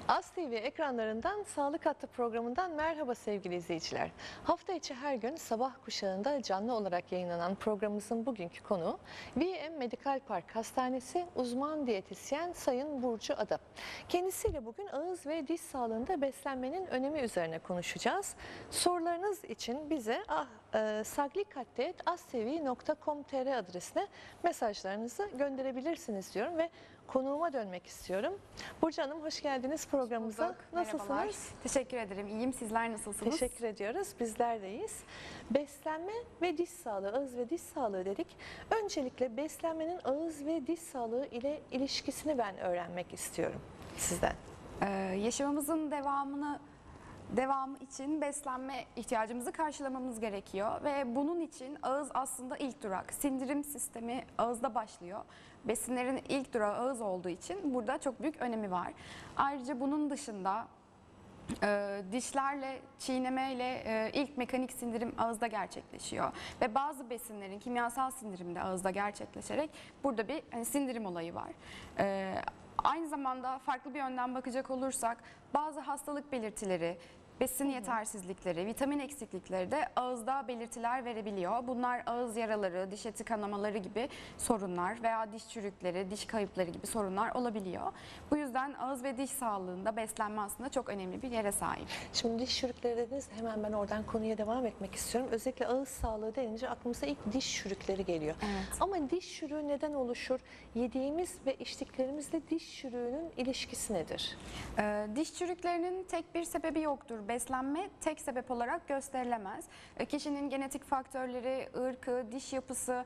AS TV ekranlarından Sağlık Hattı programından merhaba sevgili izleyiciler. Hafta içi her gün sabah kuşağında canlı olarak yayınlanan programımızın bugünkü konuğu VM Medikal Park Hastanesi uzman diyetisyen Sayın Burcu Ada. Kendisiyle bugün ağız ve diş sağlığında beslenmenin önemi üzerine konuşacağız. Sorularınız için bize saglikattet.astv.com.tr adresine mesajlarınızı gönderebilirsiniz diyorum ve konuğuma dönmek istiyorum. Burcu Hanım hoş geldiniz programımıza. Nasılsınız? Merhabalar. Teşekkür ederim. İyiyim. Sizler nasılsınız? Teşekkür ediyoruz. Bizler de iyiyiz. Beslenme ve diş sağlığı, ağız ve diş sağlığı dedik. Öncelikle beslenmenin ağız ve diş sağlığı ile ilişkisini ben öğrenmek istiyorum sizden. Yaşamımızın devamı için beslenme ihtiyacımızı karşılamamız gerekiyor ve bunun için ağız aslında ilk durak. Sindirim sistemi ağızda başlıyor. Besinlerin ilk durağı ağız olduğu için burada çok büyük önemi var. Ayrıca bunun dışında dişlerle, çiğnemeyle ilk mekanik sindirim ağızda gerçekleşiyor. Ve bazı besinlerin kimyasal sindirimi de ağızda gerçekleşerek burada bir sindirim olayı var. Aynı zamanda farklı bir yönden bakacak olursak bazı hastalık belirtileri, besin yetersizlikleri, vitamin eksiklikleri de ağızda belirtiler verebiliyor. Bunlar ağız yaraları, diş eti kanamaları gibi sorunlar veya diş çürükleri, diş kayıpları gibi sorunlar olabiliyor. Bu yüzden ağız ve diş sağlığında beslenme aslında çok önemli bir yere sahip. Şimdi diş çürükleri dediniz, hemen ben oradan konuya devam etmek istiyorum. Özellikle ağız sağlığı denince aklımıza ilk diş çürükleri geliyor. Evet. Ama diş çürüğü neden oluşur? Yediğimiz ve içtiklerimizle diş çürüğünün ilişkisi nedir? Diş çürüklerinin tek bir sebebi yoktur. Beslenme tek sebep olarak gösterilemez. Kişinin genetik faktörleri, ırkı, diş yapısı,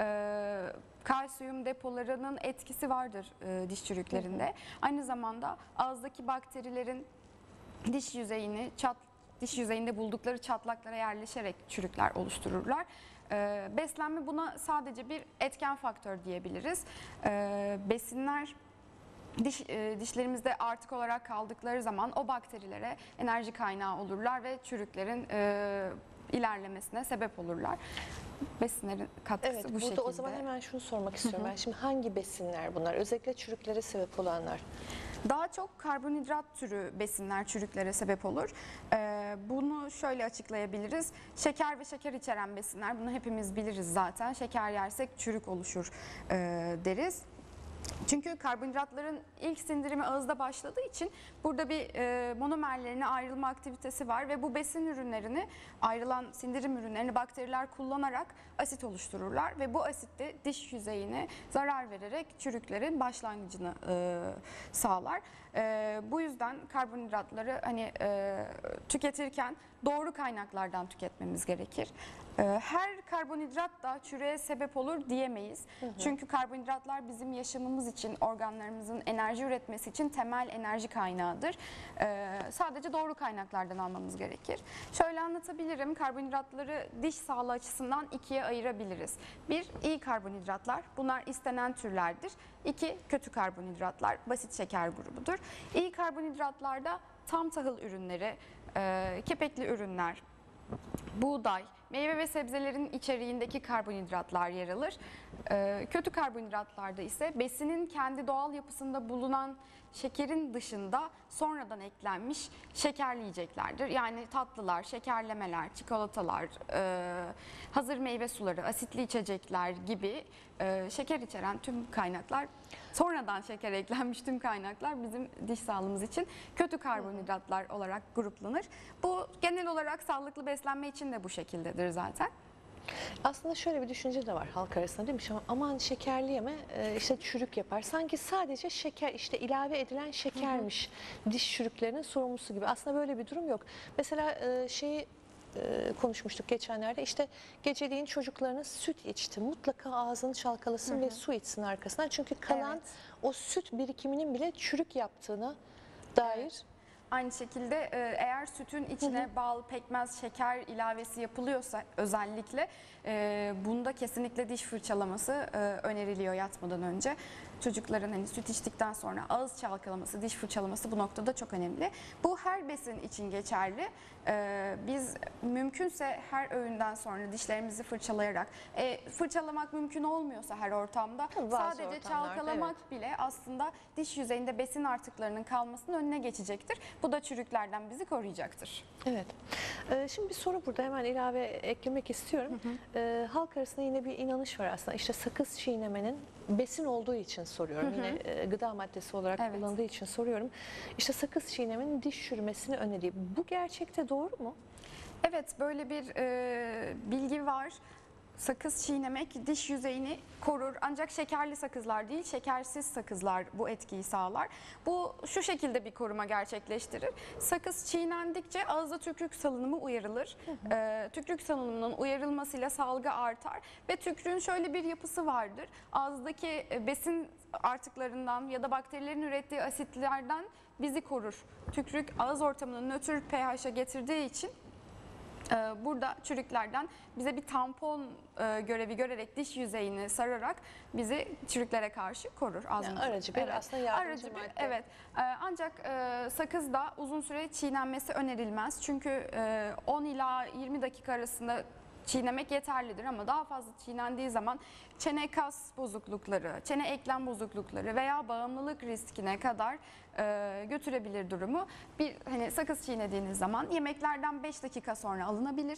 kalsiyum depolarının etkisi vardır diş çürüklerinde. Aynı zamanda ağızdaki bakterilerin diş yüzeyinde buldukları çatlaklara yerleşerek çürükler oluştururlar. Beslenme buna sadece bir etken faktör diyebiliriz. Besinler dişlerimizde artık olarak kaldıkları zaman o bakterilere enerji kaynağı olurlar ve çürüklerin ilerlemesine sebep olurlar. Besinlerin katkısı Evet, bu burada şekilde. o zaman hemen şunu sormak istiyorum. Ben şimdi hangi besinler bunlar? Özellikle çürüklere sebep olanlar. Daha çok karbonhidrat türü besinler çürüklere sebep olur. Bunu şöyle açıklayabiliriz. Şeker ve şeker içeren besinler, bunu hepimiz biliriz zaten. Şeker yersek çürük oluşur deriz. Çünkü karbonhidratların ilk sindirimi ağızda başladığı için burada bir monomerlerine ayrılma aktivitesi var ve bu besin ürünlerini, ayrılan sindirim ürünlerini bakteriler kullanarak asit oluştururlar ve bu asit de diş yüzeyine zarar vererek çürüklerin başlangıcını sağlar. Bu yüzden karbonhidratları tüketirken doğru kaynaklardan tüketmemiz gerekir. Her karbonhidrat da çürüğe sebep olur diyemeyiz. Çünkü karbonhidratlar bizim yaşamımız için, organlarımızın enerji üretmesi için temel enerji kaynağıdır. Sadece doğru kaynaklardan almamız gerekir. Şöyle anlatabilirim, karbonhidratları diş sağlığı açısından ikiye ayırabiliriz. Bir, iyi karbonhidratlar, bunlar istenen türlerdir. İki, kötü karbonhidratlar, basit şeker grubudur. İyi karbonhidratlarda tam tahıl ürünleri, kepekli ürünler, buğday, meyve ve sebzelerin içeriğindeki karbonhidratlar yer alır. Kötü karbonhidratlarda ise besinin kendi doğal yapısında bulunan şekerin dışında sonradan eklenmiş şekerli yiyeceklerdir. Yani tatlılar, şekerlemeler, çikolatalar, hazır meyve suları, asitli içecekler gibi şeker içeren tüm kaynaklar, sonradan şeker eklenmiş tüm kaynaklar bizim diş sağlığımız için kötü karbonhidratlar olarak gruplanır. Bu genel olarak sağlıklı beslenme için de bu şekildedir zaten. Aslında şöyle bir düşünce de var halk arasında, değil mi? Aman şekerli yeme, işte çürük yapar. Sanki sadece şeker, işte ilave edilen şekermiş diş çürüklerinin sorumlusu gibi. Aslında böyle bir durum yok. Mesela konuşmuştuk geçenlerde, işte geceleyin çocuklarınız süt içti, mutlaka ağzını çalkalasın ve su içsin arkasından. Çünkü kalan o süt birikiminin bile çürük yaptığına dair. Aynı şekilde eğer sütün içine bal, pekmez, şeker ilavesi yapılıyorsa özellikle bunda kesinlikle diş fırçalaması öneriliyor yatmadan önce. Çocukların hani süt içtikten sonra ağız çalkalaması, diş fırçalaması bu noktada çok önemli. Bu her besin için geçerli. Biz mümkünse her öğünden sonra dişlerimizi fırçalayarak, fırçalamak mümkün olmuyorsa her ortamda Bazı sadece ortamlarda, çalkalamak bile aslında diş yüzeyinde besin artıklarının kalmasının önüne geçecektir. Bu da çürüklerden bizi koruyacaktır. Evet. Şimdi bir soru burada hemen ilave eklemek istiyorum. Halk arasında yine bir inanış var aslında. İşte sakız çiğnemenin besin olduğu için soruyorum. Yine gıda maddesi olarak Evet. kullanıldığı için soruyorum. İşte sakız çiğnemenin diş çürümesini öneriyor. Bu gerçekte doğru mu? Evet, böyle bir bilgi var. Sakız çiğnemek diş yüzeyini korur. Ancak şekerli sakızlar değil, şekersiz sakızlar bu etkiyi sağlar. Bu şu şekilde bir koruma gerçekleştirir. Sakız çiğnendikçe ağızda tükürük salınımı uyarılır. Tükürük salınımının uyarılmasıyla salgı artar ve tükürüğün şöyle bir yapısı vardır. Ağızdaki besin artıklarından ya da bakterilerin ürettiği asitlerden bizi korur. Tükürük ağız ortamını nötr pH'e getirdiği için burada çürüklerden bize bir tampon görevi görerek diş yüzeyini sararak bizi çürüklere karşı korur. Yani aracı bir aslında yardımcı aracı bir, madde. evet. Ancak sakız da uzun süre çiğnenmesi önerilmez. Çünkü 10 ila 20 dakika arasında çiğnemek yeterlidir ama daha fazla çiğnendiği zaman çene kas bozuklukları, çene eklem bozuklukları veya bağımlılık riskine kadar götürebilir durumu. Bir hani sakız çiğnediğiniz zaman yemeklerden 5 dakika sonra alınabilir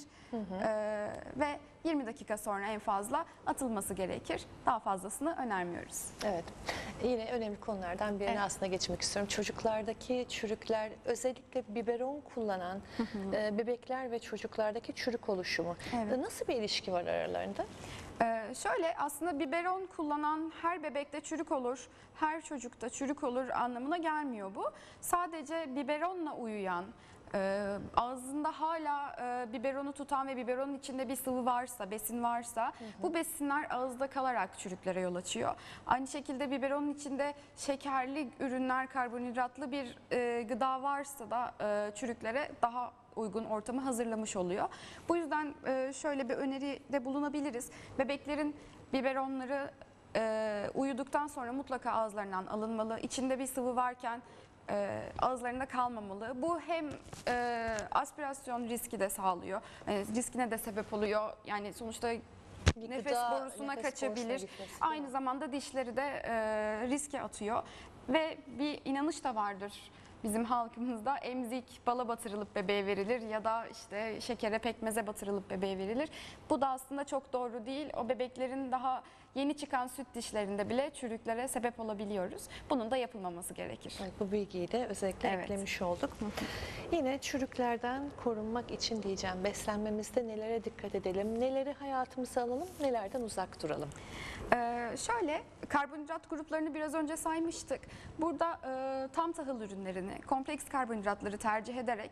ve 20 dakika sonra en fazla atılması gerekir. Daha fazlasını önermiyoruz. Evet. Yine önemli konulardan birine aslında geçmek istiyorum. Çocuklardaki çürükler, özellikle biberon kullanan bebekler ve çocuklardaki çürük oluşumu. Evet. Nasıl bir ilişki var aralarında? Şöyle aslında biberon kullanan her bebekte çürük olur, her çocukta çürük olur anlamına gelmiyor bu. Sadece biberonla uyuyan, ağzında hala biberonu tutan ve biberonun içinde bir sıvı varsa, besin varsa bu besinler ağızda kalarak çürüklere yol açıyor. Aynı şekilde biberonun içinde şekerli ürünler, karbonhidratlı bir gıda varsa da çürüklere daha uygun ortamı hazırlamış oluyor. Bu yüzden şöyle bir öneride bulunabiliriz. Bebeklerin biberonları uyuduktan sonra mutlaka ağızlarından alınmalı. İçinde bir sıvı varken ağızlarında kalmamalı. Bu hem aspirasyon riski de sağlıyor, riskine de sebep oluyor. Yani sonuçta nefes borusuna kaçabilir. Aynı zamanda dişleri de riske atıyor. Ve bir inanış da vardır bizim halkımızda, emzik bala batırılıp bebeğe verilir ya da işte şekere pekmeze batırılıp bebeğe verilir. Bu da aslında çok doğru değil. O bebeklerin daha yeni çıkan süt dişlerinde bile çürüklere sebep olabiliyoruz. Bunun da yapılmaması gerekir. Evet, bu bilgiyi de özellikle eklemiş olduk. Yine çürüklerden korunmak için diyeceğim, beslenmemizde nelere dikkat edelim, neleri hayatımıza alalım, nelerden uzak duralım? Şöyle, karbonhidrat gruplarını biraz önce saymıştık. Burada tam tahıl ürünlerini, kompleks karbonhidratları tercih ederek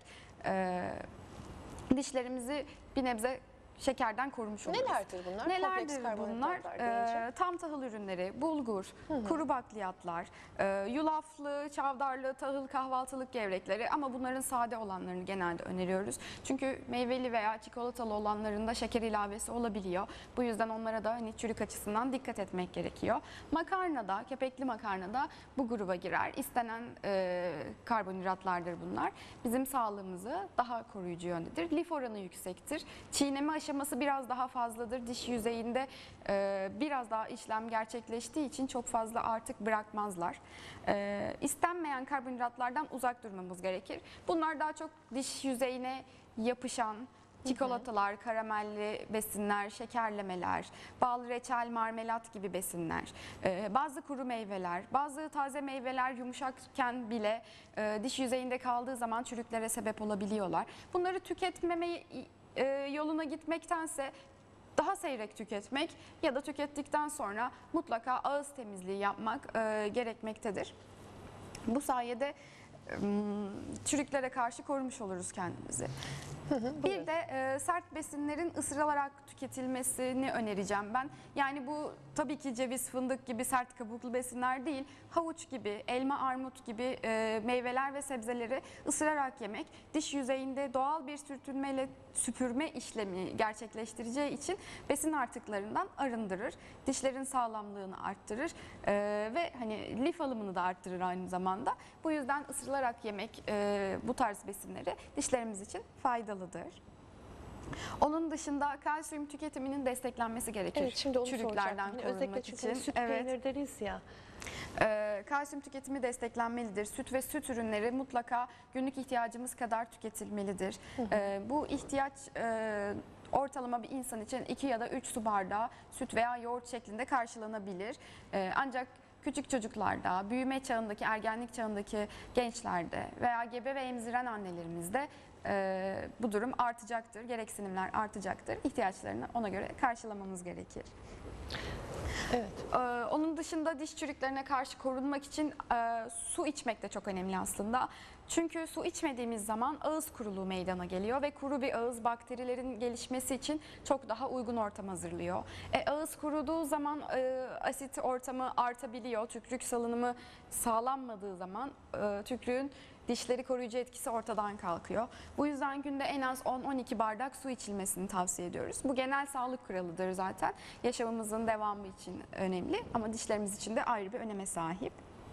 dişlerimizi bir nebze şekerden korumuş oluruz. Nelerdir bunlar? Nelerdir Kompleks bunlar? karbonhidratlar deyince. Tam tahıl ürünleri, bulgur, kuru bakliyatlar, yulaflı, çavdarlı, tahıl kahvaltılık gevrekleri ama bunların sade olanlarını genelde öneriyoruz. Çünkü meyveli veya çikolatalı olanlarında şeker ilavesi olabiliyor. Bu yüzden onlara da hani çürük açısından dikkat etmek gerekiyor. Makarnada, kepekli makarnada bu gruba girer. İstenen karbonhidratlardır bunlar. Bizim sağlığımızı daha koruyucu yöndedir. Lif oranı yüksektir. Çiğneme aşaması biraz daha fazladır. Diş yüzeyinde biraz daha işlem gerçekleştiği için çok fazla artık bırakmazlar. İstenmeyen karbonhidratlardan uzak durmamız gerekir. Bunlar daha çok diş yüzeyine yapışan çikolatalar, karamelli besinler, şekerlemeler, bal, reçel, marmelat gibi besinler, bazı kuru meyveler, bazı taze meyveler yumuşakken bile diş yüzeyinde kaldığı zaman çürüklere sebep olabiliyorlar. Bunları tüketmemeyi yoluna gitmektense daha seyrek tüketmek ya da tükettikten sonra mutlaka ağız temizliği yapmak gerekmektedir. Bu sayede çürüklere karşı korumuş oluruz kendimizi. Bir de sert besinlerin ısırılarak tüketilmesini önereceğim ben. Yani bu tabii ki ceviz, fındık gibi sert kabuklu besinler değil. Havuç gibi, elma, armut gibi meyveler ve sebzeleri ısırarak yemek diş yüzeyinde doğal bir sürtünmeyle süpürme işlemi gerçekleştireceği için besin artıklarından arındırır. Dişlerin sağlamlığını arttırır ve hani lif alımını da arttırır aynı zamanda. Bu yüzden ısırılarak yemek bu tarz besinleri dişlerimiz için faydalıdır. Onun dışında kalsiyum tüketiminin desteklenmesi gerekir. Evet, şimdi onu çürüklerden soracağım. Hani korunmak özellikle çünkü için. süt Evet. peynir deriz ya. Kalsiyum tüketimi desteklenmelidir. Süt ve süt ürünleri mutlaka günlük ihtiyacımız kadar tüketilmelidir. Bu ihtiyaç ortalama bir insan için 2 ya da 3 su bardağı süt veya yoğurt şeklinde karşılanabilir. Ancak küçük çocuklarda, büyüme çağındaki, ergenlik çağındaki gençlerde veya gebe ve emziren annelerimizde bu durum artacaktır. Gereksinimler artacaktır. İhtiyaçlarını ona göre karşılamamız gerekir. Evet. Onun dışında diş çürüklerine karşı korunmak için su içmek de çok önemli aslında. Çünkü su içmediğimiz zaman ağız kuruluğu meydana geliyor ve kuru bir ağız bakterilerin gelişmesi için çok daha uygun ortam hazırlıyor. Ağız kuruduğu zaman asit ortamı artabiliyor. Tükürük salınımı sağlanmadığı zaman tükürüğün dişleri koruyucu etkisi ortadan kalkıyor. Bu yüzden günde en az 10-12 bardak su içilmesini tavsiye ediyoruz. Bu genel sağlık kuralıdır zaten. Yaşamımızın devamı için önemli ama dişlerimiz için de ayrı bir öneme sahip.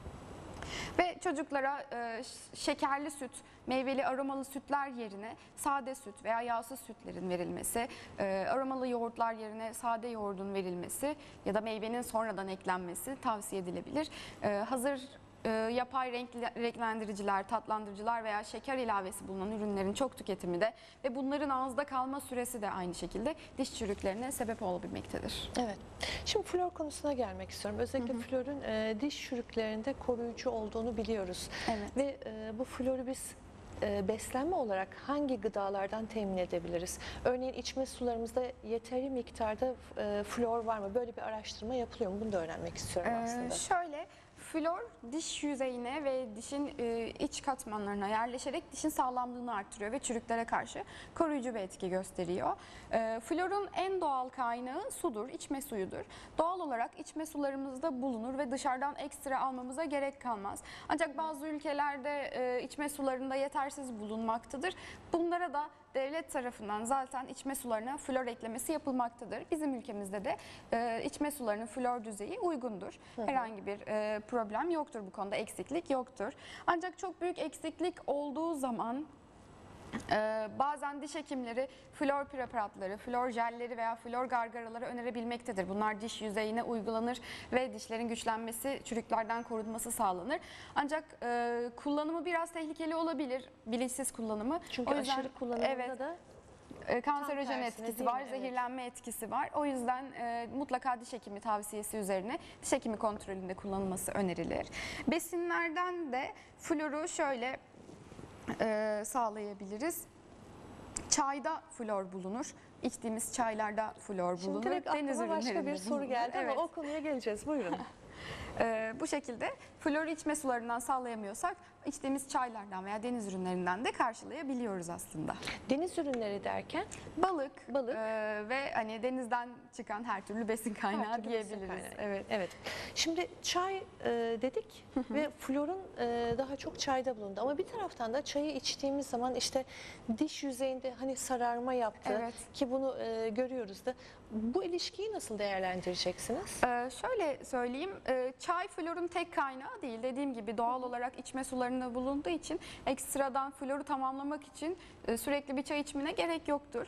Ve çocuklara şekerli süt, meyveli aromalı sütler yerine sade süt veya yağsız sütlerin verilmesi, aromalı yoğurtlar yerine sade yoğurdun verilmesi ya da meyvenin sonradan eklenmesi tavsiye edilebilir. Hazır yapay renklendiriciler, tatlandırıcılar veya şeker ilavesi bulunan ürünlerin çok tüketimi de ve bunların ağızda kalma süresi de aynı şekilde diş çürüklerine sebep olabilmektedir. Evet. Şimdi flor konusuna gelmek istiyorum. Özellikle florun diş çürüklerinde koruyucu olduğunu biliyoruz. Evet. Ve bu floru biz beslenme olarak hangi gıdalardan temin edebiliriz? Örneğin içme sularımızda yeteri miktarda flor var mı? Böyle bir araştırma yapılıyor mu? Bunu da öğrenmek istiyorum aslında. Şöyle, flor diş yüzeyine ve dişin iç katmanlarına yerleşerek dişin sağlamlığını arttırıyor ve çürüklere karşı koruyucu bir etki gösteriyor. Florun en doğal kaynağı sudur, içme suyudur. Doğal olarak içme sularımızda bulunur ve dışarıdan ekstra almamıza gerek kalmaz. Ancak bazı ülkelerde içme sularında yetersiz bulunmaktadır. Bunlara da devlet tarafından zaten içme sularına flor eklemesi yapılmaktadır. Bizim ülkemizde de içme sularının flor düzeyi uygundur. Herhangi bir problem yoktur bu konuda, eksiklik yoktur. Ancak çok büyük eksiklik olduğu zaman bazen diş hekimleri flor preparatları, flor jelleri veya flor gargaraları önerebilmektedir. Bunlar diş yüzeyine uygulanır ve dişlerin güçlenmesi, çürüklerden korunması sağlanır. Ancak kullanımı biraz tehlikeli olabilir, bilinçsiz kullanımı. Çünkü o yüzden, aşırı kullanımında evet, da kanserojen tersine etkisi değil mi? var, Evet. zehirlenme etkisi var. O yüzden mutlaka diş hekimi tavsiyesi üzerine diş hekimi kontrolünde kullanılması önerilir. Besinlerden de floru şöyle sağlayabiliriz. Çayda flor bulunur. İçtiğimiz çaylarda flor Şimdi bulunur. direkt Deniz aklıma başka ürünlerinde bir soru bulunur. geldi Evet. ama o konuya geleceğiz. Buyurun. Bu şekilde floru içme sularından sağlayamıyorsak içtiğimiz çaylardan veya deniz ürünlerinden de karşılayabiliyoruz aslında. Deniz ürünleri derken Balık, Balık. Ve hani denizden çıkan her türlü besin kaynağı her türlü besin diyebiliriz. kaynağı. Evet. Evet. Şimdi çay dedik ve florun daha çok çayda bulundu. Ama bir taraftan da çayı içtiğimiz zaman işte diş yüzeyinde hani sararma yaptı Evet. ki bunu görüyoruz da. Bu ilişkiyi nasıl değerlendireceksiniz? Şöyle söyleyeyim, çay florun tek kaynağı değil. Dediğim gibi doğal olarak içme sularında bulunduğu için ekstradan floru tamamlamak için sürekli bir çay içmene gerek yoktur.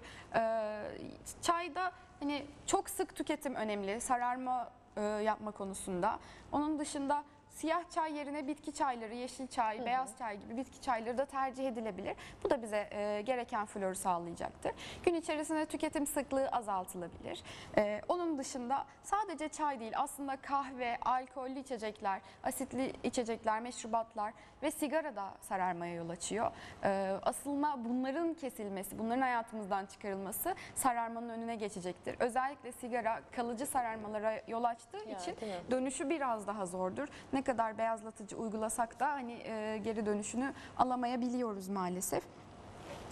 Çayda hani çok sık tüketim önemli, sararma yapma konusunda. Onun dışında siyah çay yerine bitki çayları, yeşil çay, beyaz çay gibi bitki çayları da tercih edilebilir. Bu da bize gereken floru sağlayacaktır. Gün içerisinde tüketim sıklığı azaltılabilir. Onun dışında sadece çay değil, aslında kahve, alkollü içecekler, asitli içecekler, meşrubatlar ve sigara da sararmaya yol açıyor. Aslında bunların kesilmesi, bunların hayatımızdan çıkarılması sararmanın önüne geçecektir. Özellikle sigara kalıcı sararmalara yol açtığı için değil mi? dönüşü biraz daha zordur. Ne kadar beyazlatıcı uygulasak da hani geri dönüşünü alamayabiliyoruz maalesef.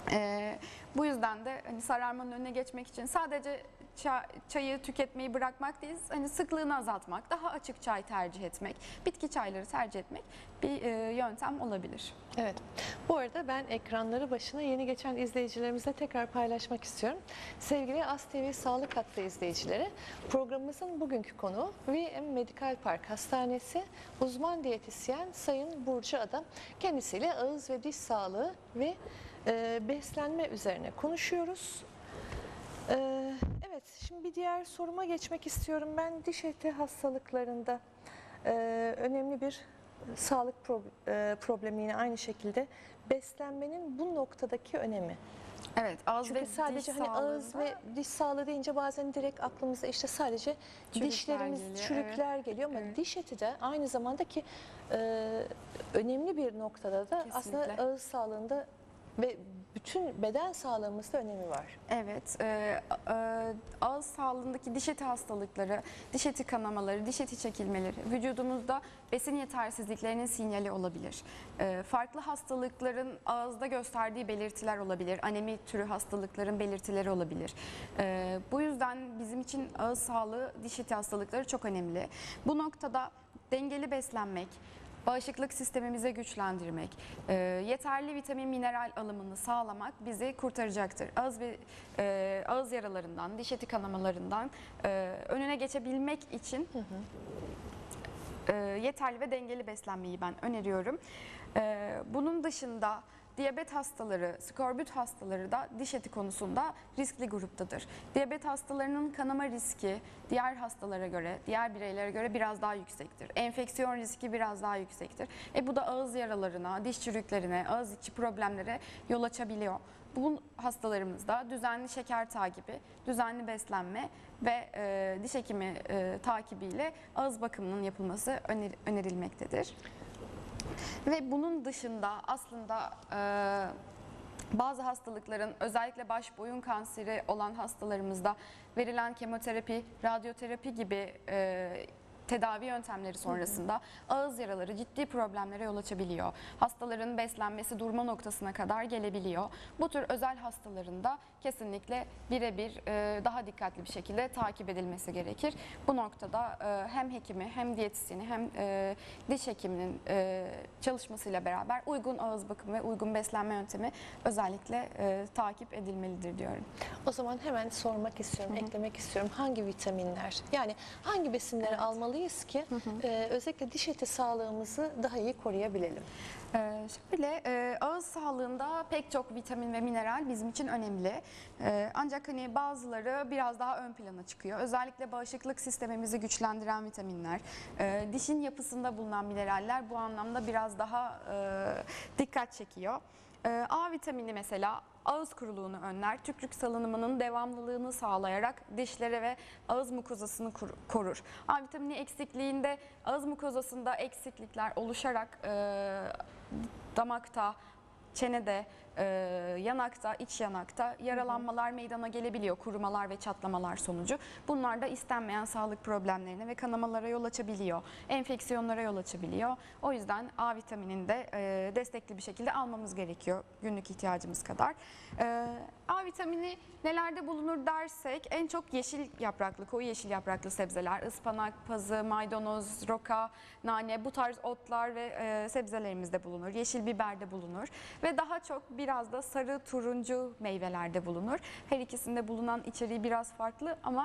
Bu yüzden de hani sararmanın önüne geçmek için sadece çayı tüketmeyi bırakmak değil, hani sıklığını azaltmak, daha açık çay tercih etmek, bitki çayları tercih etmek bir yöntem olabilir. Evet. Bu arada ben ekranları başına yeni geçen izleyicilerimizle tekrar paylaşmak istiyorum. Sevgili ASTV Sağlık Hattı izleyicileri, programımızın bugünkü konuğu VM Medikal Park Hastanesi uzman diyetisyen Sayın Burcu Adam. Kendisiyle ağız ve diş sağlığı ve beslenme üzerine konuşuyoruz. Evet, şimdi bir diğer soruma geçmek istiyorum. Ben diş eti hastalıklarında önemli bir sağlık problemi, yine aynı şekilde beslenmenin bu noktadaki önemi. Evet, ağız Çünkü ve sadece diş hani ağız sağlığında ve diş sağlığı deyince bazen direkt aklımıza işte sadece Çürükler dişlerimiz, geliyor, çürükler geliyor ama evet. diş eti de aynı zamanda ki önemli bir noktada da aslında Kesinlikle. ağız sağlığında ve bütün beden sağlığımızda önemi var. Evet, ağız sağlığındaki diş eti hastalıkları, diş eti kanamaları, diş eti çekilmeleri vücudumuzda besin yetersizliklerinin sinyali olabilir. Farklı hastalıkların ağızda gösterdiği belirtiler olabilir. Anemi türü hastalıkların belirtileri olabilir. Bu yüzden bizim için ağız sağlığı, diş eti hastalıkları çok önemli. Bu noktada dengeli beslenmek, bağışıklık sistemimizi güçlendirmek, yeterli vitamin mineral alımını sağlamak bizi kurtaracaktır. Ağız yaralarından, diş eti kanamalarından önüne geçebilmek için yeterli ve dengeli beslenmeyi ben öneriyorum. Bunun dışında diyabet hastaları, skorbut hastaları da diş eti konusunda riskli gruptadır. Diyabet hastalarının kanama riski diğer hastalara göre, diğer bireylere göre biraz daha yüksektir. Enfeksiyon riski biraz daha yüksektir. Bu da ağız yaralarına, diş çürüklerine, ağız içi problemlere yol açabiliyor. Bu hastalarımızda düzenli şeker takibi, düzenli beslenme ve diş hekimi takibiyle ağız bakımının yapılması önerilmektedir. Ve bunun dışında aslında bazı hastalıkların, özellikle baş boyun kanseri olan hastalarımızda verilen kemoterapi, radyoterapi gibi tedavi yöntemleri sonrasında ağız yaraları ciddi problemlere yol açabiliyor. Hastaların beslenmesi durma noktasına kadar gelebiliyor. Bu tür özel hastalarında kesinlikle birebir daha dikkatli bir şekilde takip edilmesi gerekir. Bu noktada hem hekimi hem diyetisyeni hem diş hekiminin çalışmasıyla beraber uygun ağız bakımı ve uygun beslenme yöntemi özellikle takip edilmelidir diyorum. O zaman hemen sormak istiyorum, eklemek istiyorum. Hangi vitaminler, yani hangi besinleri almalıyız ki özellikle diş eti sağlığımızı daha iyi koruyabilelim? Ağız sağlığında pek çok vitamin ve mineral bizim için önemli. Ancak hani bazıları biraz daha ön plana çıkıyor. Özellikle bağışıklık sistemimizi güçlendiren vitaminler, dişin yapısında bulunan mineraller bu anlamda biraz daha dikkat çekiyor. A vitamini mesela ağız kuruluğunu önler, tükürük salınımının devamlılığını sağlayarak dişlere ve ağız mukozasını korur. A vitamini eksikliğinde ağız mukozasında eksiklikler oluşarak damakta, çenede, yanakta, iç yanakta yaralanmalar meydana gelebiliyor, kurumalar ve çatlamalar sonucu. Bunlar da istenmeyen sağlık problemlerine ve kanamalara yol açabiliyor, enfeksiyonlara yol açabiliyor. O yüzden A vitaminini de destekli bir şekilde almamız gerekiyor günlük ihtiyacımız kadar. A vitamini nelerde bulunur dersek en çok yeşil yapraklı, koyu yeşil yapraklı sebzeler, ıspanak, pazı, maydanoz, roka, nane, bu tarz otlar ve sebzelerimizde bulunur. Yeşil biberde bulunur ve daha çok biraz da sarı turuncu meyvelerde bulunur. Her ikisinde bulunan içeriği biraz farklı ama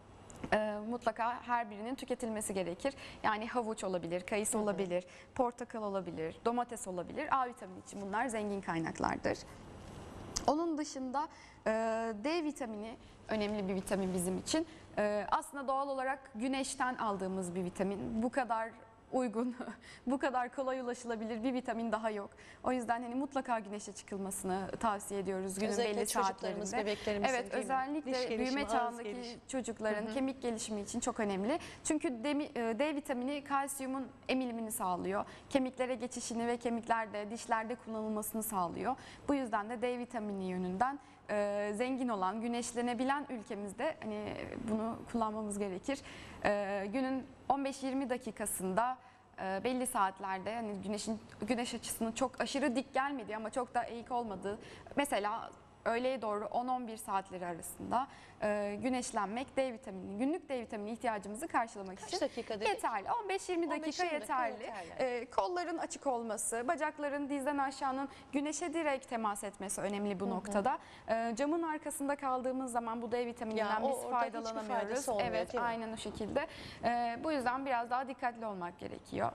mutlaka her birinin tüketilmesi gerekir. Yani havuç olabilir, kayısı olabilir, portakal olabilir, domates olabilir. A vitamini için bunlar zengin kaynaklardır. Onun dışında D vitamini önemli bir vitamin bizim için. Aslında doğal olarak güneşten aldığımız bir vitamin. Bu kadar uygun, bu kadar kolay ulaşılabilir bir vitamin daha yok. O yüzden hani mutlaka güneşe çıkılmasını tavsiye ediyoruz günün Özellikle belli çocuklarımız, saatlerinde. bebeklerimizin, Evet, değil mi? özellikle Diş gelişimi, büyüme ağız çağındaki gelişimi. çocukların kemik gelişimi için çok önemli. Çünkü D vitamini kalsiyumun emilimini sağlıyor. Kemiklere geçişini ve kemiklerde, dişlerde kullanılmasını sağlıyor. Bu yüzden de D vitamini yönünden zengin olan, güneşlenebilen ülkemizde hani bunu kullanmamız gerekir. Günün 15-20 dakikasında belli saatlerde hani güneş açısının çok aşırı dik gelmediği ama çok da eğik olmadığı, mesela öğleye doğru 10-11 saatleri arasında güneşlenmek günlük D vitamini ihtiyacımızı karşılamak Kaç için dakika dedik? yeterli. 15-20 dakika 15-20 dakika yeterli. yeterli. Kolların açık olması, bacakların dizden aşağının güneşe direkt temas etmesi önemli bu noktada. Camın arkasında kaldığımız zaman bu D vitamininden biz orada hiçbir faydalanamıyoruz. faydası olmuyor, Evet, değil mi? aynen o şekilde. Bu yüzden biraz daha dikkatli olmak gerekiyor.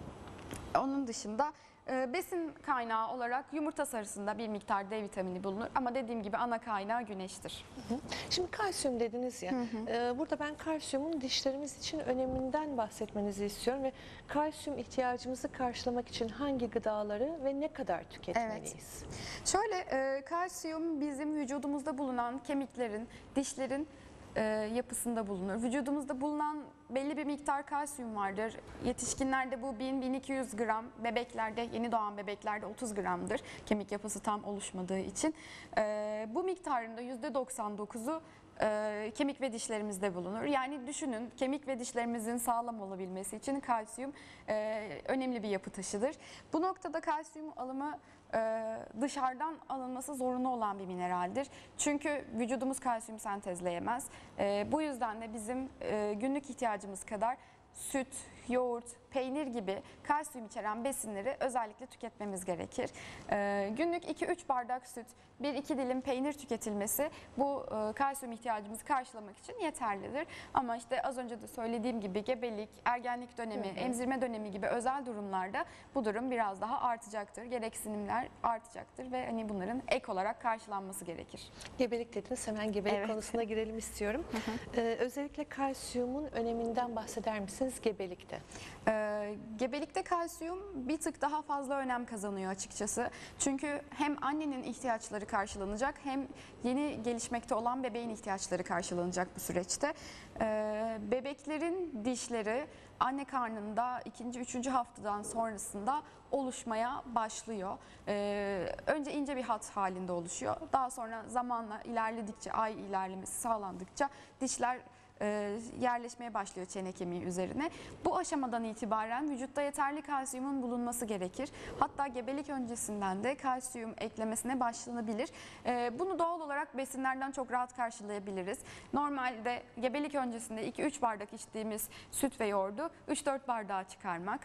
Onun dışında besin kaynağı olarak yumurta sarısında bir miktar D vitamini bulunur ama dediğim gibi ana kaynağı güneştir. Şimdi kalsiyum dediniz ya, burada ben kalsiyumun dişlerimiz için öneminden bahsetmenizi istiyorum ve kalsiyum ihtiyacımızı karşılamak için hangi gıdaları ve ne kadar tüketmeliyiz? Şöyle, kalsiyum bizim vücudumuzda bulunan kemiklerin, dişlerin yapısında bulunur. Vücudumuzda bulunan belli bir miktar kalsiyum vardır. Yetişkinlerde bu 1000-1200 gram, bebeklerde, yeni doğan bebeklerde 30 gramdır. Kemik yapısı tam oluşmadığı için. Bu miktarın da %99'u kemik ve dişlerimizde bulunur. Yani düşünün, kemik ve dişlerimizin sağlam olabilmesi için kalsiyum önemli bir yapı taşıdır. Bu noktada kalsiyum alımı dışarıdan alınması zorunlu olan bir mineraldir. Çünkü vücudumuz kalsiyum sentezleyemez. Bu yüzden de bizim günlük ihtiyacımız kadar süt, yoğurt, peynir gibi kalsiyum içeren besinleri özellikle tüketmemiz gerekir. Günlük 2-3 bardak süt, 1-2 dilim peynir tüketilmesi bu kalsiyum ihtiyacımızı karşılamak için yeterlidir. Ama işte az önce de söylediğim gibi gebelik, ergenlik dönemi, emzirme dönemi gibi özel durumlarda bu durum biraz daha artacaktır. Gereksinimler artacaktır ve hani bunların ek olarak karşılanması gerekir. Gebelik dediniz, hemen gebelik Evet. konusuna girelim istiyorum. Özellikle kalsiyumun öneminden bahseder misiniz gebelikte? Gebelikte kalsiyum bir tık daha fazla önem kazanıyor açıkçası. Çünkü hem annenin ihtiyaçları karşılanacak hem yeni gelişmekte olan bebeğin ihtiyaçları karşılanacak bu süreçte. Bebeklerin dişleri anne karnında 2. 3. haftadan sonrasında oluşmaya başlıyor. Önce ince bir hat halinde oluşuyor. Daha sonra zamanla ilerledikçe, ay ilerlemesi sağlandıkça dişler yerleşmeye başlıyor çene kemiği üzerine. Bu aşamadan itibaren vücutta yeterli kalsiyumun bulunması gerekir. Hatta gebelik öncesinden de kalsiyum eklemesine başlanabilir. Bunu doğal olarak besinlerden çok rahat karşılayabiliriz. Normalde gebelik öncesinde 2-3 bardak içtiğimiz süt ve yoğurdu 3-4 bardağa çıkarmak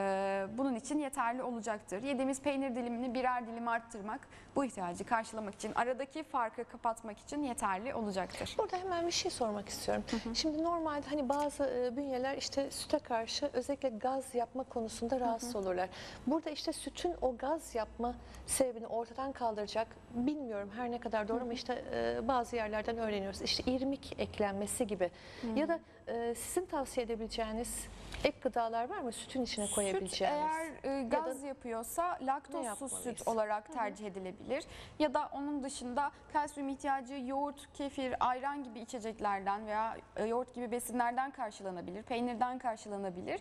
bunun için yeterli olacaktır. Yediğimiz peynir dilimini birer dilim arttırmak bu ihtiyacı karşılamak için, aradaki farkı kapatmak için yeterli olacaktır. Burada hemen bir şey sormak istiyorum. Şimdi normalde hani bazı bünyeler işte süte karşı özellikle gaz yapma konusunda rahatsız olurlar. Burada işte sütün o gaz yapma sebebini ortadan kaldıracak, bilmiyorum her ne kadar doğru ama işte bazı yerlerden öğreniyoruz. İşte irmik eklenmesi gibi ya da sizin tavsiye edebileceğiniz ek gıdalar var mı sütün içine koyabileceğiniz? Süt eğer gaz yapıyorsa laktozsuz süt yapmalıyız? olarak tercih edilebilir. Ya da onun dışında kalsiyum ihtiyacı yoğurt, kefir, ayran gibi içeceklerden veya yoğurt gibi besinlerden karşılanabilir, peynirden karşılanabilir.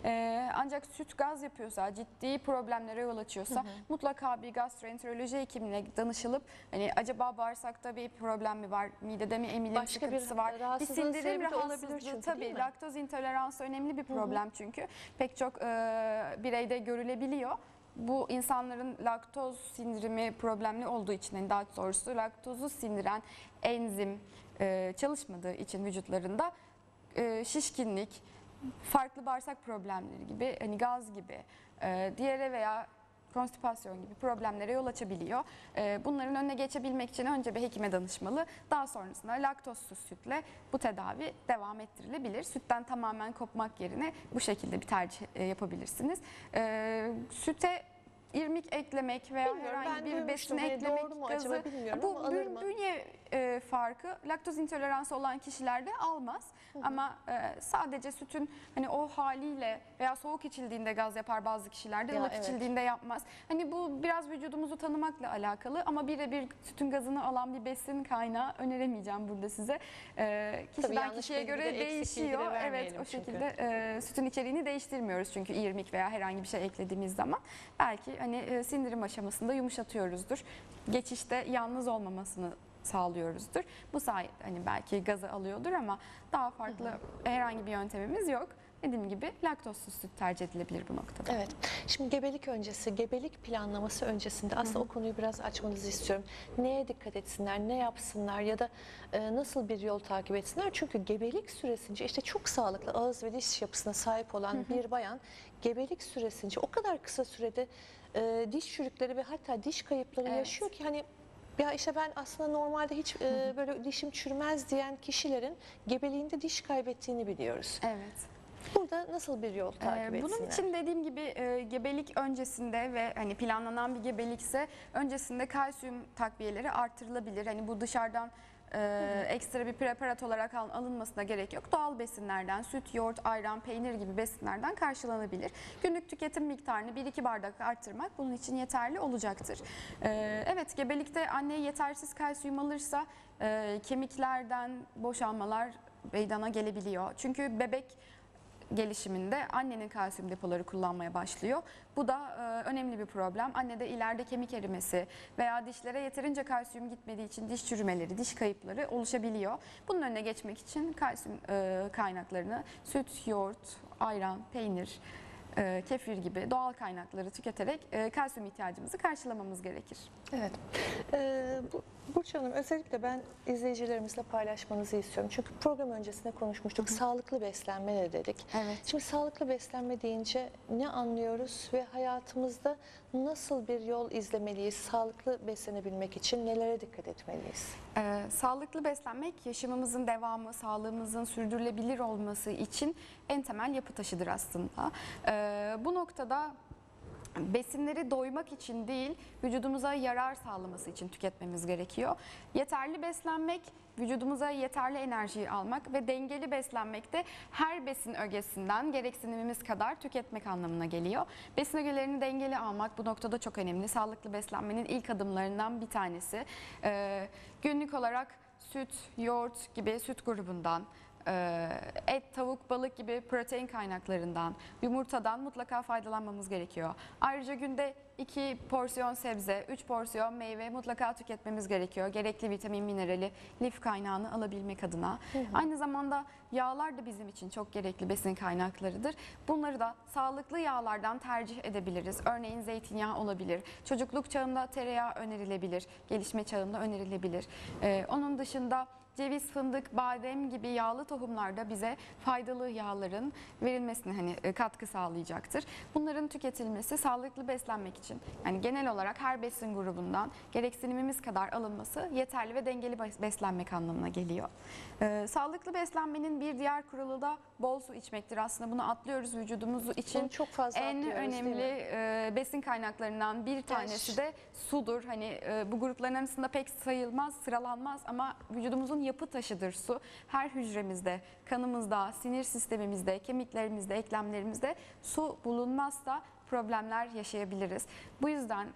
Ancak süt gaz yapıyorsa, ciddi problemlere yol açıyorsa mutlaka bir gastroenteroloji hekimine danışılıp hani acaba bağırsakta bir problem mi var, midede mi emilim Başka bir sıkıntısı var, bir rahatsızlığın sindirim sebebi de olabilir rahatsızlığı, çünkü, tabii değil mi? laktoz intoleransı önemli bir problem çünkü pek çok bireyde görülebiliyor. Bu insanların laktoz sindirimi problemli olduğu için, yani daha doğrusu laktozu sindiren enzim çalışmadığı için vücutlarında şişkinlik, farklı bağırsak problemleri gibi, hani gaz gibi, diyare veya konstipasyon gibi problemlere yol açabiliyor. Bunların önüne geçebilmek için önce bir hekime danışmalı. Daha sonrasında laktozsuz sütle bu tedavi devam ettirilebilir. Sütten tamamen kopmak yerine bu şekilde bir tercih yapabilirsiniz. Süte irmik eklemek veya Bilmiyorum, ben herhangi bir besin duymuştum. Hani eklemek doğru mu acaba bilmiyorum bu ama alır mı? bünye farkı laktoz intoleransı olan kişilerde almaz. Ama sadece sütün hani o haliyle veya soğuk içildiğinde gaz yapar bazı kişilerde, Ya, ılık evet. içildiğinde yapmaz. Hani bu biraz vücudumuzu tanımakla alakalı ama birebir sütün gazını alan bir besin kaynağı öneremeyeceğim burada size. Kişiden yanlış kişiye bilgi de göre eksik bilgi de değişiyor. Evet, vermeyelim o çünkü. şekilde sütün içeriğini değiştirmiyoruz çünkü irmik veya herhangi bir şey eklediğimiz zaman belki hani sindirim aşamasında yumuşatıyoruzdur. Geçişte yalnız olmamasını sağlıyoruzdur. Bu sayede hani belki gazı alıyordur ama daha farklı herhangi bir yöntemimiz yok. dediğim gibi laktozsuz süt tercih edilebilir bu noktada. Evet. Şimdi gebelik öncesi, gebelik planlaması öncesinde aslında o konuyu biraz açmanızı istiyorum. Neye dikkat etsinler, ne yapsınlar ya da nasıl bir yol takip etsinler? Çünkü gebelik süresince işte çok sağlıklı ağız ve diş yapısına sahip olan bir bayan gebelik süresince o kadar kısa sürede diş çürükleri ve hatta diş kayıpları Evet. yaşıyor ki hani ya işte ben aslında normalde hiç böyle dişim çürümez diyen kişilerin gebeliğinde diş kaybettiğini biliyoruz. Evet. Burada nasıl bir yol takip etsinler? Bunun için dediğim gibi gebelik öncesinde ve hani planlanan bir gebelikse öncesinde kalsiyum takviyeleri artırılabilir. Hani bu dışarıdan ekstra bir preparat olarak alınmasına gerek yok. Doğal besinlerden süt, yoğurt, ayran, peynir gibi besinlerden karşılanabilir. Günlük tüketim miktarını 1-2 bardak arttırmak bunun için yeterli olacaktır. Evet, gebelikte anne yetersiz kalsiyum alırsa kemiklerden boşalmalar meydana gelebiliyor. Çünkü bebek gelişiminde annenin kalsiyum depoları kullanmaya başlıyor. Bu da önemli bir problem. Annede ileride kemik erimesi veya dişlere yeterince kalsiyum gitmediği için diş çürümeleri, diş kayıpları oluşabiliyor. Bunun önüne geçmek için kalsiyum kaynaklarını süt, yoğurt, ayran, peynir, kefir gibi doğal kaynakları tüketerek kalsiyum ihtiyacımızı karşılamamız gerekir. Evet. Burcu Hanım, özellikle ben izleyicilerimizle paylaşmanızı istiyorum. Çünkü program öncesinde konuşmuştuk. Sağlıklı beslenme ne dedik? Evet. Şimdi sağlıklı beslenme deyince ne anlıyoruz ve hayatımızda nasıl bir yol izlemeliyiz? Sağlıklı beslenebilmek için nelere dikkat etmeliyiz? Sağlıklı beslenmek yaşamımızın devamı, sağlığımızın sürdürülebilir olması için en temel yapı taşıdır aslında. Bu noktada besinleri doymak için değil, vücudumuza yarar sağlaması için tüketmemiz gerekiyor. Yeterli beslenmek, vücudumuza yeterli enerjiyi almak ve dengeli beslenmek de her besin ögesinden gereksinimimiz kadar tüketmek anlamına geliyor. Besin ögelerini dengeli almak bu noktada çok önemli. Sağlıklı beslenmenin ilk adımlarından bir tanesi. Günlük olarak süt, yoğurt gibi süt grubundan, et, tavuk, balık gibi protein kaynaklarından, yumurtadan mutlaka faydalanmamız gerekiyor. Ayrıca günde 2 porsiyon sebze, 3 porsiyon meyve mutlaka tüketmemiz gerekiyor. Gerekli vitamin, minerali, lif kaynağını alabilmek adına. Aynı zamanda yağlar da bizim için çok gerekli besin kaynaklarıdır. Bunları da sağlıklı yağlardan tercih edebiliriz. Örneğin zeytinyağı olabilir. Çocukluk çağında tereyağı önerilebilir. Gelişme çağında önerilebilir. Onun dışında ceviz, fındık, badem gibi yağlı tohumlar da bize faydalı yağların verilmesine katkı sağlayacaktır. Bunların tüketilmesi sağlıklı beslenmek için yani genel olarak her besin grubundan gereksinimimiz kadar alınması yeterli ve dengeli beslenmek anlamına geliyor. Sağlıklı beslenmenin bir diğer kuralı da bol su içmektir. Aslında bunu atlıyoruz, vücudumuz için Bunu çok fazla en atlıyoruz, önemli değil mi? besin kaynaklarından bir tanesi de sudur. Hani bu grupların arasında pek sayılmaz, sıralanmaz ama vücudumuzun yapı taşıdır su. Her hücremizde, kanımızda, sinir sistemimizde, kemiklerimizde, eklemlerimizde su bulunmazsa problemler yaşayabiliriz. Bu yüzden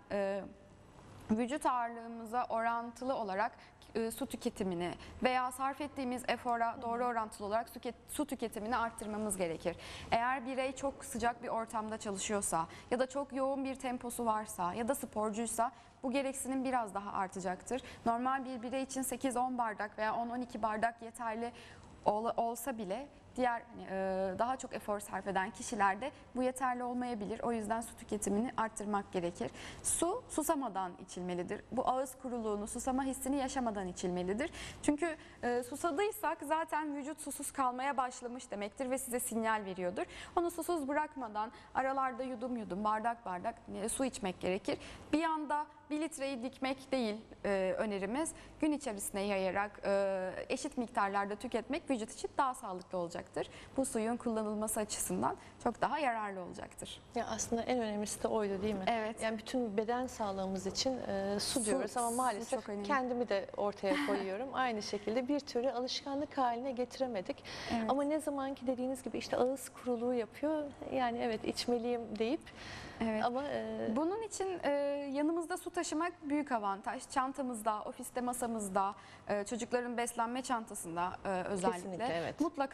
vücut ağırlığımıza orantılı olarak su tüketimini veya sarf ettiğimiz efora doğru orantılı olarak su tüketimini arttırmamız gerekir. Eğer birey çok sıcak bir ortamda çalışıyorsa ya da çok yoğun bir temposu varsa ya da sporcuysa bu gereksinim biraz daha artacaktır. Normal bir birey için 8-10 bardak veya 10-12 bardak yeterli olsa bile diğer daha çok efor sarf eden kişilerde bu yeterli olmayabilir. O yüzden su tüketimini arttırmak gerekir. Su susamadan içilmelidir. Bu ağız kuruluğunu, susama hissini yaşamadan içilmelidir. Çünkü susadıysak zaten vücut susuz kalmaya başlamış demektir ve size sinyal veriyordur. Onu susuz bırakmadan aralarda yudum yudum, bardak bardak su içmek gerekir. Bir anda 1 litreyi dikmek değil önerimiz. Gün içerisine yayarak eşit miktarlarda tüketmek vücut için daha sağlıklı olacaktır. Bu suyun kullanılması açısından çok daha yararlı olacaktır. Ya aslında en önemlisi de oydu, değil mi? Evet. Yani bütün beden sağlığımız için su diyoruz ama su maalesef çok önemli. kendimi de ortaya koyuyorum. Aynı şekilde bir türlü alışkanlık haline getiremedik. Evet. Ama ne zaman ki dediğiniz gibi işte ağız kuruluğu yapıyor. Yani evet içmeliyim deyip Evet. ama Bunun için yanımızda su taşımak büyük avantaj. Çantamızda, ofiste, masamızda, çocukların beslenme çantasında özellikle Kesinlikle, evet. mutlaka su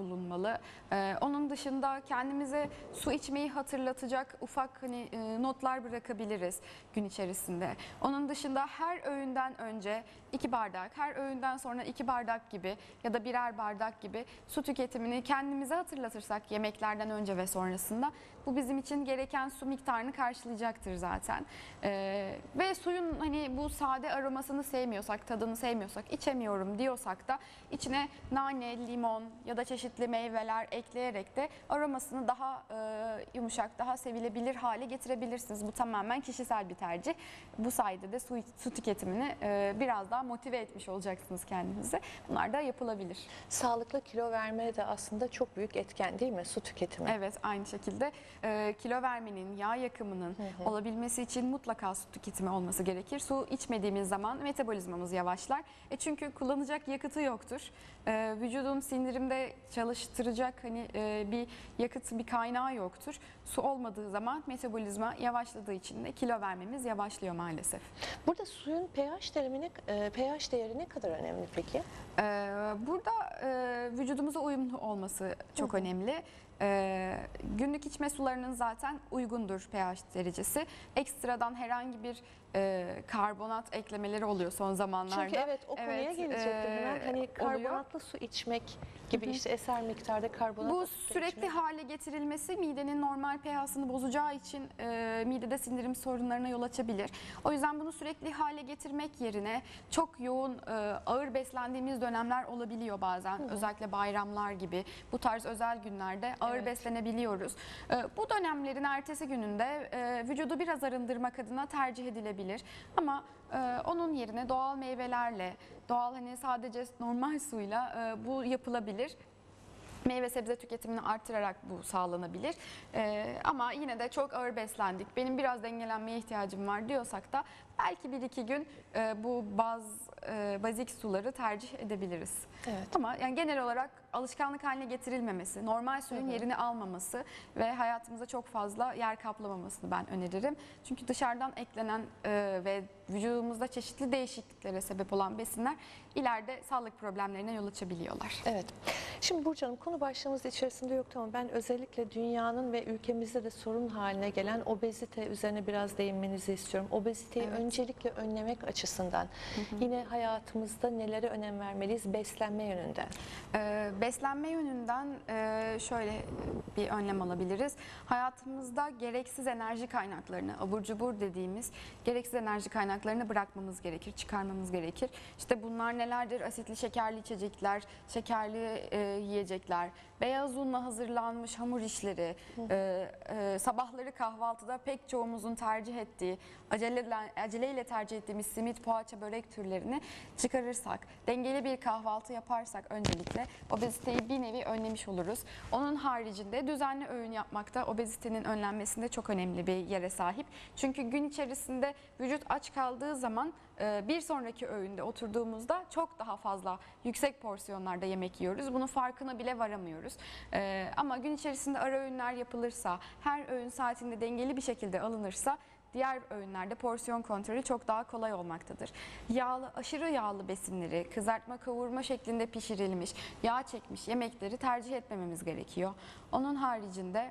bulunmalı. Onun dışında kendimize su içmeyi hatırlatacak ufak notlar bırakabiliriz gün içerisinde. Onun dışında her öğünden önce 2 bardak, her öğünden sonra 2 bardak gibi ya da birer bardak gibi su tüketimini kendimize hatırlatırsak yemeklerden önce ve sonrasında bu bizim için gereken su miktarını karşılayacaktır zaten. Ve suyun bu sade aromasını sevmiyorsak, tadını sevmiyorsak, içemiyorum diyorsak da içine nane, limon ya da çeşitli meyveler ekleyerek de aromasını daha yumuşak, daha sevilebilir hale getirebilirsiniz. Bu tamamen kişisel bir tercih. Bu sayede de su tüketimini biraz daha motive etmiş olacaksınız kendinizi. Bunlar da yapılabilir. Sağlıklı kilo vermeye de aslında çok büyük etken değil mi su tüketimi? Evet, aynı şekilde kilo vermenin, yağ yakımının olabilmesi için mutlaka su tüketimi olması gerekir. Su içmediğimiz zaman metabolizmamız yavaşlar. Çünkü kullanacak yakıtı yoktur. Vücudun sindirimde çalıştıracak bir yakıt, bir kaynağı yoktur. Su olmadığı zaman metabolizma yavaşladığı için de kilo vermemiz yavaşlıyor maalesef. Burada suyun pH değeri ne kadar önemli peki? Burada vücudumuza uyumlu olması çok önemli. Günlük içme sularının zaten uygundur pH derecesi. Ekstradan herhangi bir karbonat eklemeleri oluyor son zamanlarda. Çünkü evet o konuya gelecektim hemen. Karbonatlı su içmek gibi işte eser miktarda karbonatlı Bu su sürekli içmek. hale getirilmesi midenin normal pH'sını bozacağı için midede sindirim sorunlarına yol açabilir. O yüzden bunu sürekli hale getirmek yerine çok yoğun ağır beslendiğimiz dönemler olabiliyor bazen. Özellikle bayramlar gibi bu tarz özel günlerde ağır beslenebiliyoruz. Bu dönemlerin ertesi gününde vücudu biraz arındırmak adına tercih edilebilir. Ama onun yerine doğal meyvelerle, doğal sadece normal suyla bu yapılabilir. Meyve sebze tüketimini artırarak bu sağlanabilir. Ama yine de çok ağır beslendik, benim biraz dengelenmeye ihtiyacım var diyorsak da belki 1-2 gün bu bazik suları tercih edebiliriz. Evet. Ama genel olarak alışkanlık haline getirilmemesi, normal suyun yerini almaması ve hayatımıza çok fazla yer kaplamamasını ben öneririm. Çünkü dışarıdan eklenen ve vücudumuzda çeşitli değişikliklere sebep olan besinler ileride sağlık problemlerine yol açabiliyorlar. Evet. Şimdi Burcu Hanım, konu başlığımız içerisinde yoktu ama ben özellikle dünyanın ve ülkemizde de sorun haline gelen obezite üzerine biraz değinmenizi istiyorum. Obeziteyi öncelikle önlemek açısından yine hayatımızda nelere önem vermeliyiz beslenme yönünden? Beslenme yönünden şöyle bir önlem alabiliriz. Hayatımızda gereksiz enerji kaynaklarını, abur cubur dediğimiz gereksiz enerji kaynaklarını bırakmamız gerekir, çıkarmamız gerekir. İşte bunlar nelerdir? Asitli şekerli içecekler, şekerli yiyecekler, beyaz unla hazırlanmış hamur işleri, sabahları kahvaltıda pek çoğumuzun tercih ettiği, aceleyle tercih ettiğimiz simit, poğaça, börek türlerini çıkarırsak, dengeli bir kahvaltı yaparsak öncelikle obeziteyi bir nevi önlemiş oluruz. Onun haricinde düzenli öğün yapmak da obezitenin önlenmesinde çok önemli bir yere sahip. Çünkü gün içerisinde vücut aç kaldığı zaman bir sonraki öğünde oturduğumuzda çok daha fazla yüksek porsiyonlarda yemek yiyoruz. Bunun farkına bile varamıyoruz. Ama gün içerisinde ara öğünler yapılırsa, her öğün saatinde dengeli bir şekilde alınırsa diğer öğünlerde porsiyon kontrolü çok daha kolay olmaktadır. Yağlı, aşırı yağlı besinleri, kızartma, kavurma şeklinde pişirilmiş, yağ çekmiş yemekleri tercih etmememiz gerekiyor. Onun haricinde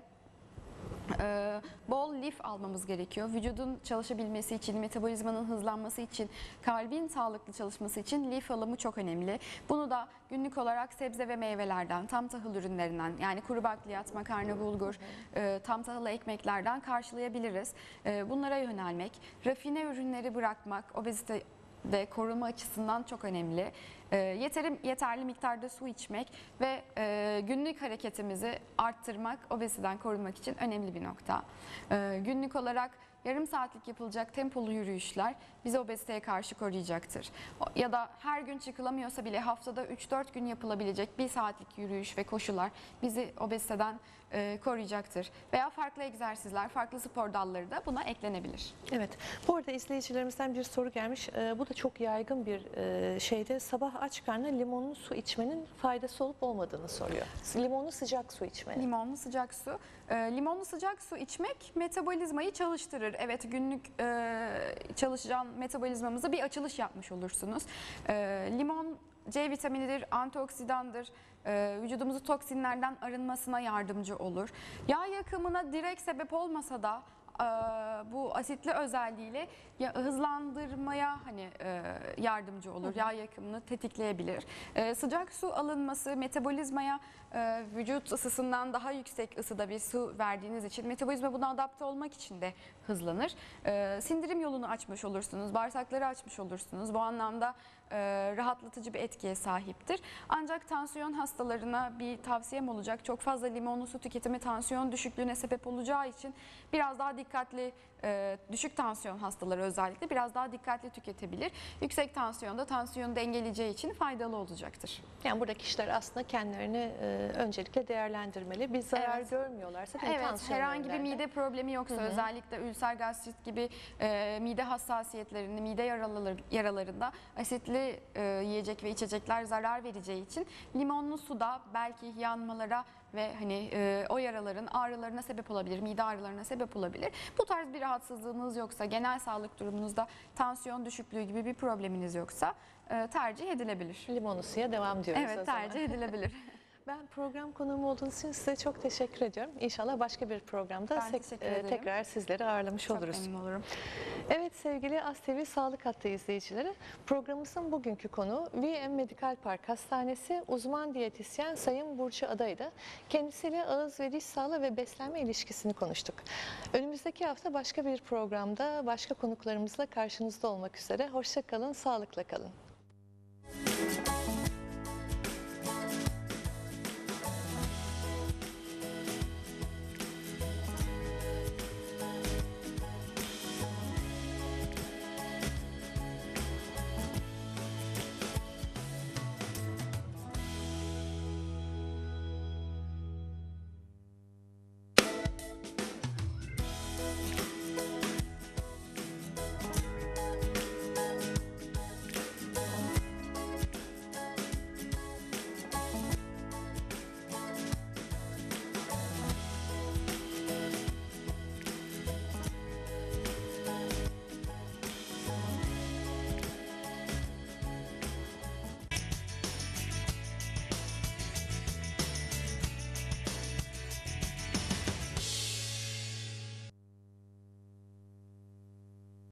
bol lif almamız gerekiyor. Vücudun çalışabilmesi için, metabolizmanın hızlanması için, kalbin sağlıklı çalışması için lif alımı çok önemli. Bunu da günlük olarak sebze ve meyvelerden, tam tahıl ürünlerinden yani kuru bakliyat, makarna, bulgur, tam tahıllı ekmeklerden karşılayabiliriz. Bunlara yönelmek, rafine ürünleri bırakmak, obezite de koruma açısından çok önemli. Yeterli miktarda su içmek ve günlük hareketimizi arttırmak obeziteden korunmak için önemli bir nokta. Günlük olarak yarım saatlik yapılacak tempolu yürüyüşler bizi obeziteye karşı koruyacaktır. Ya da her gün çıkılamıyorsa bile haftada 3-4 gün yapılabilecek 1 saatlik yürüyüş ve koşular bizi obeziteden koruyacaktır. Veya farklı egzersizler, farklı spor dalları da buna eklenebilir. Evet. Bu arada izleyicilerimizden bir soru gelmiş. Bu da çok yaygın bir şeyde. Sabah aç karnına limonlu su içmenin faydası olup olmadığını soruyor. Limonlu sıcak su içmenin. Limonlu sıcak su. Limonlu sıcak su içmek metabolizmayı çalıştırır. Evet, günlük çalışan metabolizmamıza bir açılış yapmış olursunuz. Limon C vitaminidir, antioksidandır, vücudumuzu toksinlerden arınmasına yardımcı olur. Yağ yakımına direkt sebep olmasa da bu asitli özelliğiyle hızlandırmaya yardımcı olur. Yağ yakımını tetikleyebilir. Sıcak su alınması metabolizmaya vücut ısısından daha yüksek ısıda bir su verdiğiniz için metabolizma buna adapte olmak için de hızlanır. Sindirim yolunu açmış olursunuz, bağırsakları açmış olursunuz. Bu anlamda rahatlatıcı bir etkiye sahiptir. Ancak tansiyon hastalarına bir tavsiyem olacak. Çok fazla limonlu su tüketimi tansiyon düşüklüğüne sebep olacağı için biraz daha dikkatli, düşük tansiyon hastaları özellikle biraz daha dikkatli tüketebilir. Yüksek tansiyonda tansiyonu dengeleyeceği için faydalı olacaktır. Yani burada kişiler aslında kendilerini öncelikle değerlendirmeli. Bir zarar görmüyorlarsa değil mi, Evet, tansiyon herhangi bir yönlerinde? mide problemi yoksa özellikle ülser gastrit gibi mide hassasiyetlerinde, mide yaralarında asitli yiyecek ve içecekler zarar vereceği için limonlu suda belki yanmalara ve o yaraların ağrılarına sebep olabilir, mide ağrılarına sebep olabilir. Bu tarz bir rahatsızlığınız yoksa, genel sağlık durumunuzda tansiyon düşüklüğü gibi bir probleminiz yoksa tercih edilebilir. Limonlu suya devam diyoruz o Evet, zaman. tercih edilebilir. Ben program konuğum olduğunuz için size çok teşekkür ediyorum. İnşallah başka bir programda Ben teşekkür ederim. tekrar sizleri ağırlamış Çok oluruz. memnun olurum. Evet sevgili ASTV Sağlık Hattı izleyicileri, programımızın bugünkü konuğu VM Medikal Park Hastanesi uzman diyetisyen Sayın Burcu Aday'dı. Kendisiyle ağız ve diş sağlığı ve beslenme ilişkisini konuştuk. Önümüzdeki hafta başka bir programda başka konuklarımızla karşınızda olmak üzere. Hoşça kalın, sağlıkla kalın.